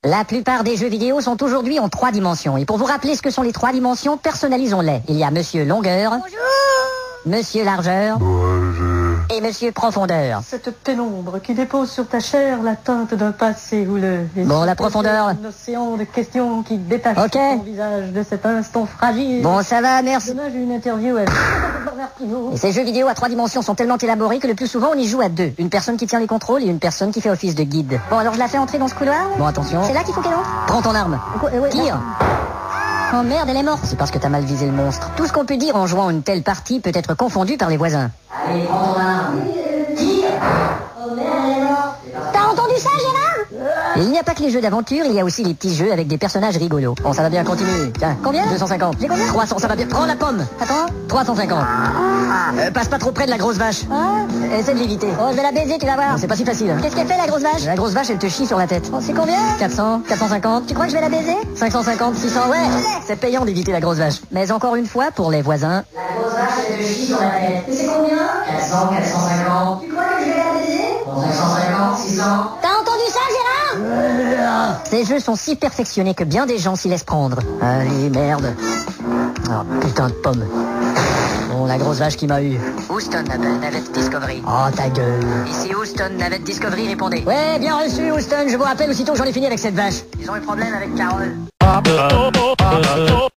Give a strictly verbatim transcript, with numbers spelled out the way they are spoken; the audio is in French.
La plupart des jeux vidéo sont aujourd'hui en trois dimensions. Et pour vous rappeler ce que sont les trois dimensions, personnalisons-les. Il y a Monsieur Longueur, Bonjour. Monsieur Largeur et Monsieur Profondeur. Cette pénombre qui dépose sur ta chair la teinte d'un passé houleux. Et Bon, sur la tes profondeur. yeux, Un océan de questions qui détachent Ok. ton visage de cet instant fragile. Bon, ça va, merci. Demain, j'ai une interview avec... Et ces jeux vidéo à trois dimensions sont tellement élaborés que le plus souvent on y joue à deux. Une personne qui tient les contrôles et une personne qui fait office de guide. Bon, alors je la fais entrer dans ce couloir. Bon, attention. C'est là qu'il faut qu'elle entre. Prends ton arme. Quoi, euh, ouais, Tire. Oh merde, elle est morte. C'est parce que t'as mal visé le monstre. Tout ce qu'on peut dire en jouant une telle partie peut être confondu par les voisins. Allez, prends ton arme. Tire. Oh merde, elle est morte. T'as entendu ça, Gérard? Et il n'y a pas que les jeux d'aventure, il y a aussi les petits jeux avec des personnages rigolos. Bon, ça va bien continuer. Tiens, Combien? deux cent cinquante. J'ai combien? trois cents, ça va bien. Prends la pomme. Attends. trois cent cinquante. Euh, passe pas trop près de la grosse vache. Hein? Essaie de l'éviter. Oh, je vais la baiser, tu vas voir. Non, c'est pas si facile. Qu'est-ce qu'elle fait, la grosse vache? La grosse vache, elle te chie sur la tête. Oh, c'est combien? quatre cents, quatre cent cinquante. Tu crois que je vais la baiser? cinq cent cinquante, six cents, ouais. C'est payant d'éviter la grosse vache. Mais encore une fois, pour les voisins. La grosse vache, elle te chie sur la tête. Et c'est combien? quatre cents, quatre cent cinquante. Tu crois que je vais la baiser? Bon, cinq cent cinquante, six cents. T'as entendu ça, Gérard? Ces jeux sont si perfectionnés que bien des gens s'y laissent prendre. Allez, merde. Oh, putain de pomme. Bon, la grosse vache qui m'a eu. Houston, appelle Navette Discovery. Oh, ta gueule. Ici Houston, Navette Discovery, répondez. Ouais, bien reçu, Houston. Je vous rappelle aussitôt que j'en ai fini avec cette vache. Ils ont eu problème avec Carole.